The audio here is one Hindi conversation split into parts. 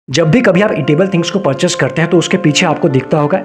जब भी कभी आप ईटेबल थिंग्स को परचेस करते हैं तो उसके पीछे आपको दिखता होगा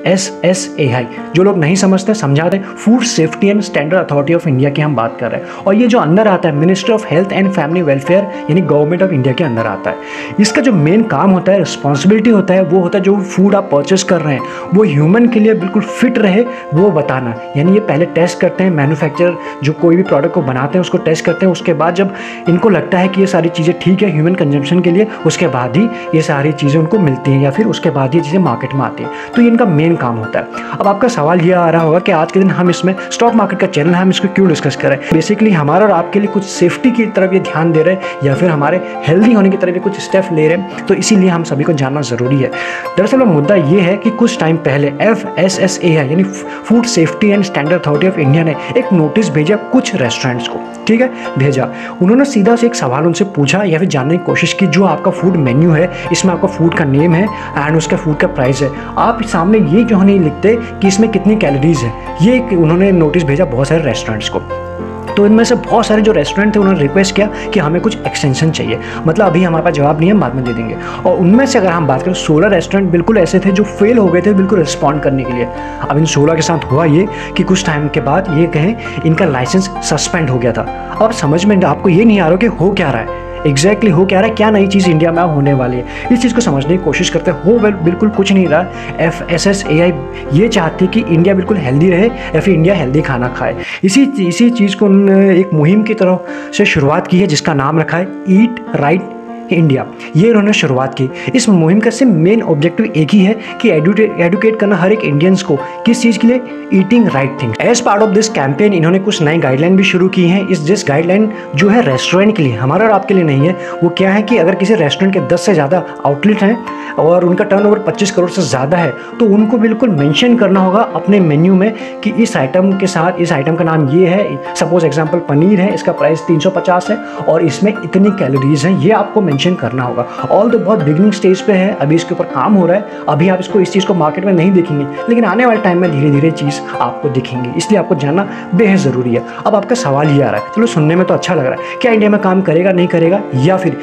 FSSAI। जो लोग नहीं समझते समझा दें, food safety and standard authority of India की हम बात कर रहे हैं। और ये जो अंदर आता है ministry of health and family welfare यानी गवर्नमेंट ऑफ इंडिया के अंदर आता है। इसका जो मेन काम होता है, रिस्पॉन्सिबिलिटी होता है, वो होता है जो फूड आप परचेस कर रहे हैं वो ह्यूमन के लिए बिल्कुल फिट रहे वो बताना। यानी ये पहले टेस्ट करते हैं, मैन्युफैक्चरर जो कोई भी प्रोडक्ट को बनाते हैं उसको टेस्ट करते हैं। उसके बाद जब इनको लगता है कि ये सारी चीज़ें ठीक है ह्यूमन कंजम्पशन के लिए, उसके बाद ही ये सारी चीज़ें उनको मिलती हैं या फिर उसके बाद ये चीज़ें मार्केट में आती हैं। तो ये इनका मेन काम होता है। अब आपका सवाल ये आ रहा होगा कि आज के दिन हम इसमें स्टॉक मार्केट का चैनल है, हम इसको क्यों डिस्कस करें। बेसिकली हमारा और आपके लिए कुछ सेफ्टी की तरफ ये ध्यान दे रहे हैं या फिर हमारे हेल्दी होने की तरफ ये कुछ स्टेप ले रहे हैं, तो इसीलिए हम सभी को जानना ज़रूरी है। दरअसल मुद्दा ये है कि कुछ टाइम पहले FSSAI यानी food safety and standard authority of India ने एक नोटिस भेजा कुछ रेस्टोरेंट्स को, ठीक है, भेजा। उन्होंने सीधा से एक सवाल उनसे पूछा या फिर जानने की कोशिश की, जो आपका फूड मेन्यू है इसमें आपका फूड का नेम है एंड उसका फूड का प्राइस है, आप सामने ये क्यों नहीं लिखते कि इसमें कितनी कैलोरीज है। ये उन्होंने नोटिस भेजा बहुत सारे रेस्टोरेंट्स को। तो इनमें से बहुत सारे जो रेस्टोरेंट थे उन्होंने रिक्वेस्ट किया कि हमें कुछ एक्सटेंशन चाहिए, मतलब अभी हमारे पास जवाब नहीं है, बाद में दे देंगे। और उनमें से अगर हम बात करें 16 रेस्टोरेंट बिल्कुल ऐसे थे जो फेल हो गए थे बिल्कुल रिस्पॉन्ड करने के लिए। अब इन 16 के साथ हुआ ये कि कुछ टाइम के बाद ये कहें इनका लाइसेंस सस्पेंड हो गया था। अब समझ में आपको ये नहीं आ रहा कि हो क्या रहा है, एग्जैक्टली हो क्या रहा है, क्या नई चीज़ इंडिया में होने वाली है, इस चीज़ को समझने की कोशिश करते हो। बिल्कुल कुछ नहीं रहा। FSSAI ये चाहती कि इंडिया बिल्कुल हेल्दी रहे या फिर इंडिया हेल्दी खाना खाए। इसी चीज़ को उन्होंने एक मुहिम की तरफ से शुरुआत की है जिसका नाम रखा है ईट राइट इंडिया। ये उन्होंने शुरुआत की। इस मुहिम का सिर्फ मेन ऑब्जेक्टिव एक ही है कि एडुकेट करना हर एक इंडियंस को किस चीज़ के लिए, eating right thing. As part of this campaign इन्होंने कुछ नई गाइडलाइन भी शुरू की हैं। जिस गाइडलाइन जो है रेस्टोरेंट के लिए, हमारा और आपके लिए नहीं है। वो क्या है कि अगर किसी रेस्टोरेंट के 10 से ज़्यादा आउटलेट हैं और उनका टर्नओवर 25 करोड़ से ज़्यादा है तो उनको बिल्कुल मेंशन करना होगा अपने मेन्यू में कि इस आइटम के साथ इस आइटम का नाम ये है। सपोज एग्जांपल पनीर है, इसका प्राइस 350 है और इसमें इतनी कैलोरीज हैं, ये आपको मेंशन करना होगा। ऑल तो बहुत बिगिनिंग स्टेज पे है, अभी इसके ऊपर काम हो रहा है। अभी आप इसको इस चीज़ को मार्केट में नहीं देखेंगे, लेकिन आने वाले टाइम में धीरे धीरे चीज़ आपको दिखेंगी, इसलिए आपको जानना बेहद ज़रूरी है। अब आपका सवाल ये आ रहा है, चलो सुनने में तो अच्छा लग रहा है, क्या इंडिया में काम करेगा नहीं करेगा, या फिर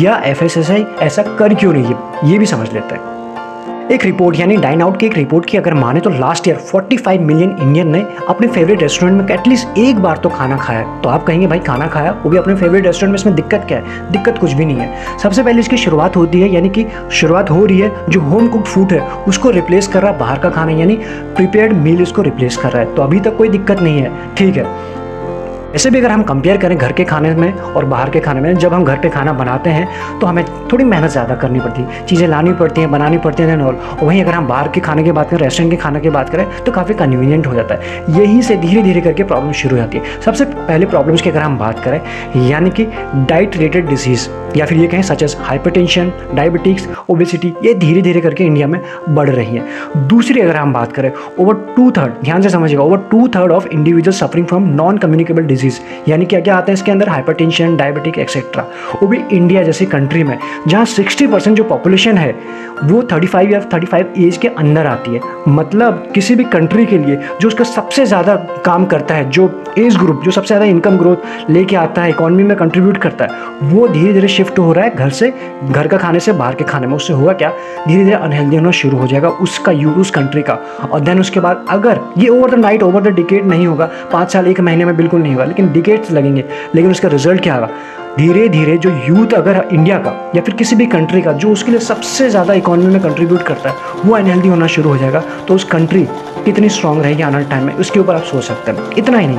FSSAI ऐसा कर क्यों नहीं है, ये भी समझ लेते हैं। एक रिपोर्ट यानी डाइन आउट की एक रिपोर्ट की अगर माने तो लास्ट ईयर 45 मिलियन इंडियन ने अपने फेवरेट रेस्टोरेंट में एटलीस्ट एक बार तो खाना खाया। तो आप कहेंगे भाई खाना खाया वो भी अपने फेवरेट रेस्टोरेंट में, इसमें दिक्कत क्या है? दिक्कत कुछ भी नहीं है। सबसे पहले इसकी शुरुआत होती है, यानी कि शुरुआत हो रही है जो होम कुक्ड फूड है उसको रिप्लेस कर रहा है बाहर का खाना, यानी प्रिपेयर्ड मील उसको रिप्लेस कर रहा है। तो अभी तक कोई दिक्कत नहीं है, ठीक है। ऐसे भी अगर हम कंपेयर करें घर के खाने में और बाहर के खाने में, जब हम घर पे खाना बनाते हैं तो हमें थोड़ी मेहनत ज़्यादा करनी पड़ती है, चीज़ें लानी पड़ती हैं, बनानी पड़ती हैं और वहीं अगर हम बाहर के खाने की बात करें, रेस्टोरेंट के खाने की बात करें तो काफ़ी कन्वीनियंट हो जाता है। यहीं से धीरे धीरे करके प्रॉब्लम शुरू हो जाती है। सबसे पहले प्रॉब्लम्स की अगर हम बात करें, यानी कि डाइट रिलेटेड डिजीज़ या फिर ये कहें such as hypertension, diabetes, obesity, ये धीरे धीरे करके इंडिया में बढ़ रही हैं। दूसरी अगर हम बात करें, ओवर 2/3, ध्यान से समझिएगा, over 2/3 of individual suffering from non communicable disease, यानी क्या क्या आता है इसके अंदर, हाइपरटेंशन, डायबिटिक एक्सेट्रा, वो भी इंडिया जैसी कंट्री में जहाँ 60% जो पॉपुलेशन है वो 35 या 35 एज के अंदर आती है। मतलब किसी भी कंट्री के लिए जो उसका सबसे ज़्यादा काम करता है, जो एज ग्रुप जो सबसे ज़्यादा इनकम ग्रोथ लेके आता है, इकोनॉमी में कंट्रीब्यूट करता है, वो धीरे धीरे शिफ्ट हो रहा है घर का खाने से बाहर के खाने में। उससे होगा क्या, धीरे धीरे अनहेल्दी होना शुरू हो जाएगा उस कंट्री का। और देन उसके बाद अगर ये over the night, over the decade नहीं होगा, 5 साल 1 महीने में बिल्कुल नहीं होगा, लेकिन डिकेड्स लगेंगे, लेकिन उसका रिजल्ट क्या होगा, धीरे धीरे जो यूथ अगर इंडिया का या फिर किसी भी कंट्री का जो उसके लिए सबसे ज़्यादा इकोनॉमी में कंट्रीब्यूट करता है वो अनहेल्दी होना शुरू हो जाएगा। तो उस कंट्री कितनी स्ट्रांग रहेगी आने वाले टाइम में, उसके ऊपर आप सोच सकते हैं। इतना ही नहीं,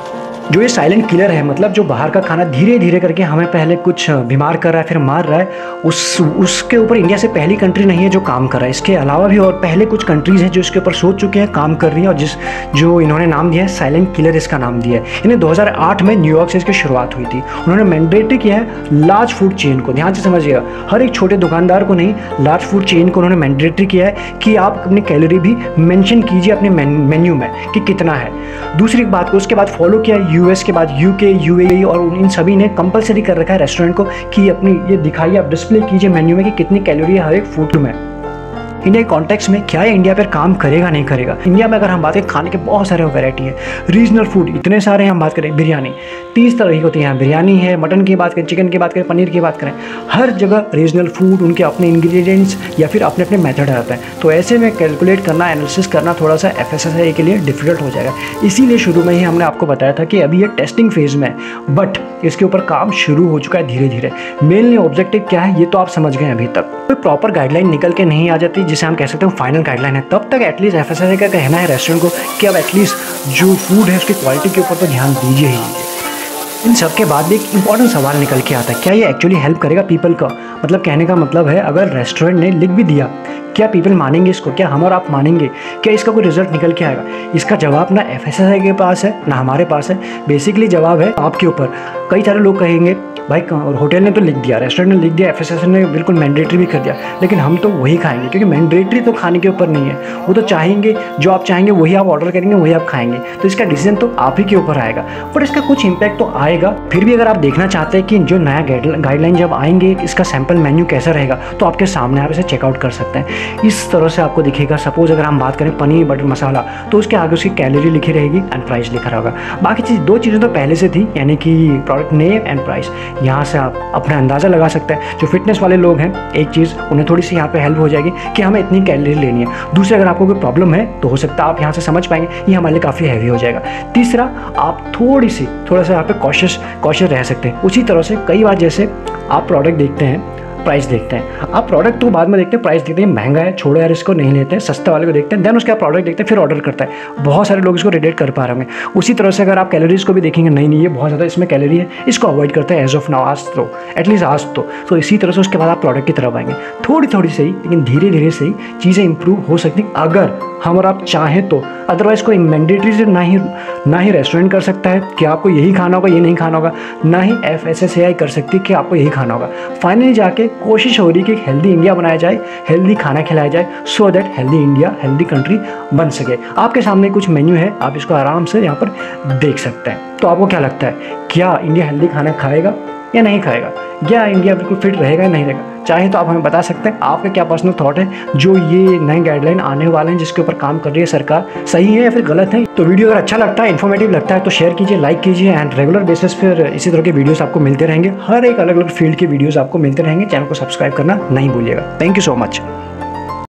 जो ये साइलेंट किलर है, मतलब जो बाहर का खाना धीरे धीरे करके हमें पहले कुछ बीमार कर रहा है फिर मार रहा है, उसके ऊपर इंडिया से पहली कंट्री नहीं है जो काम कर रहा है। इसके अलावा भी और पहले कुछ कंट्रीज़ हैं जो इसके ऊपर सोच चुके हैं, काम कर रही हैं, और जो इन्होंने नाम दिया है साइलेंट किलर, इसका नाम दिया है। इन्हें 2008 में न्यूयॉर्क से इसकी शुरुआत हुई थी। उन्होंने मैंडेटरी किया है लार्ज फूड चेन को, ध्यान से समझिएगा, हर एक छोटे दुकानदार को नहीं, लार्ज फूड चेन को उन्होंने मैंडेटरी किया है कि आप अपनी कैलोरी भी मेंशन कीजिए अपने मेन्यू में कि कितना है। दूसरी बात को उसके बाद फॉलो किया US के बाद UK, UAE और इन सभी ने कंपलसरी कर रखा है रेस्टोरेंट को कि अपनी ये दिखाइए, आप डिस्प्ले कीजिए मेन्यू में कि कितनी कैलोरी है हर एक फूड में। इंडिया के कॉन्टेक्स्ट में क्या ये इंडिया पर काम करेगा नहीं करेगा। इंडिया में अगर हम बात करें खाने के बहुत सारे वैरायटी है, रीजनल फूड इतने सारे हैं। हम बात करें बिरयानी 30 तरह की होती है, यहाँ बिरयानी है, मटन की बात करें, चिकन की बात करें, पनीर की बात करें, हर जगह रीजनल फूड उनके अपने इंग्रेडिएंट्स या फिर अपने अपने मेथड रहते हैं। तो ऐसे में कैलकुलेट करना, एनालिसिस करना थोड़ा सा FSSAI के लिए डिफिकल्ट हो जाएगा। इसीलिए शुरू में ही हमने आपको बताया था कि अभी ये टेस्टिंग फेज में है, बट इसके ऊपर काम शुरू हो चुका है धीरे धीरे। मेनली ऑब्जेक्टिव क्या है ये तो आप समझ गए अभी तक। कोई प्रॉपर गाइडलाइन निकल के नहीं आ जाती जिसे हम कह सकते हैं फाइनल गाइडलाइन है, तब तक एटलीस्ट FSSAI का कहना है रेस्टोरेंट को कि अब एटलीस्ट जो फूड है उसकी क्वालिटी के ऊपर तो ध्यान दीजिए ही। इन सब के बाद भी एक इंपॉर्टेंट सवाल निकल के आता है, क्या ये एक्चुअली हेल्प करेगा पीपल का। मतलब कहने का मतलब है अगर रेस्टोरेंट ने लिख भी दिया, क्या पीपल मानेंगे इसको, क्या हम और आप मानेंगे, क्या इसका कोई रिजल्ट निकल के आएगा। इसका जवाब ना FSSAI के पास है ना हमारे पास है। बेसिकली जवाब है आपके ऊपर। कई सारे लोग कहेंगे भाई होटल ने तो लिख दिया, रेस्टोरेंट ने लिख दिया, FSSAI ने बिल्कुल मैंडेटरी भी कर दिया, लेकिन हम तो वही खाएंगे क्योंकि मैंडेटरी तो खाने के ऊपर नहीं है। वो तो चाहेंगे जो आप चाहेंगे वही आप ऑर्डर करेंगे, वही आप खाएंगे। तो इसका डिसीजन तो आप ही के ऊपर आएगा, बट इसका कुछ इंपैक्ट तो आएगा। फिर भी अगर आप देखना चाहते हैं कि जो नया गाइडलाइन जब आएंगे इसका सैम्पल मेन्यू कैसा रहेगा, तो आपके सामने आप इसे चेकआउट कर सकते हैं। इस तरह से आपको दिखेगा। सपोज अगर हम बात करें पनीर बटर मसाला, तो उसके आगे उसकी कैलोरी लिखी रहेगी एंड प्राइस लिखा रहेगा। बाकी चीज़ 2 चीज़ें तो पहले से थी, यानी कि प्रोडक्ट नेम एंड प्राइस। यहाँ से आप अपना अंदाज़ा लगा सकते हैं। जो फिटनेस वाले लोग हैं, एक चीज़ उन्हें थोड़ी सी यहाँ पे हेल्प हो जाएगी कि हमें इतनी कैलोरी लेनी है। दूसरी, अगर आपको कोई प्रॉब्लम है तो हो सकता है आप यहाँ से समझ पाएंगे, ये हमारे लिए काफ़ी हैवी हो जाएगा। तीसरा, आप थोड़ा सा यहाँ पे कॉशियस रह सकते हैं। उसी तरह से कई बार जैसे आप प्रोडक्ट देखते हैं, प्राइस देखते हैं, आप प्रोडक्ट तो बाद में देखते हैं, प्राइस देखते हैं महंगा है छोड़ो यार इसको नहीं लेते हैं, सस्ते वाले को देखते हैं, देन उसके बाद प्रोडक्ट देखते हैं, फिर ऑर्डर करता है। बहुत सारे लोग इसको रिलेट कर पा रहे होंगे। उसी तरह से अगर आप कैलोरीज को भी देखेंगे, नहीं ये बहुत ज़्यादा इसमें कैलोरी है, इसको अवॉइड करते हैं एज ऑफ नाउ, आज तो एटलीस्ट आज तो इसी तरह से उसके बाद आप प्रोडक्ट की तरफ आएंगे। थोड़ी सही लेकिन धीरे धीरे सही चीज़ें इंप्रूव हो सकती अगर हम और आप चाहें तो। अदरवाइज़ कोई मैंडेटरी से ना ही रेस्टोरेंट कर सकता है कि आपको यही खाना होगा, ये नहीं खाना होगा, ना ही FSSAI कर सकती है कि आपको यही खाना होगा। फाइनली जाके कोशिश हो रही है कि हेल्दी इंडिया बनाया जाए, हेल्दी खाना खिलाया जाए, so that healthy India, healthy country बन सके। आपके सामने कुछ मेन्यू है, आप इसको आराम से यहाँ पर देख सकते हैं। तो आपको क्या लगता है, क्या इंडिया हेल्दी खाना खाएगा या नहीं खाएगा, या इंडिया बिल्कुल फिट रहेगा या नहीं रहेगा? चाहे तो आप हमें बता सकते हैं आपका क्या पर्सनल थॉट है, जो ये नए गाइडलाइन आने वाले हैं जिसके ऊपर काम कर रही है सरकार, सही है या फिर गलत है। तो वीडियो अगर अच्छा लगता है, इन्फॉर्मेटिव लगता है तो शेयर कीजिए, लाइक कीजिए एंड रेगुलर बेसिस पर इसी तरह के वीडियोस आपको मिलते रहेंगे। हर एक अलग अलग फील्ड के वीडियोस आपको मिलते रहेंगे। चैनल को सब्सक्राइब करना नहीं भूलिएगा। Thank you so much.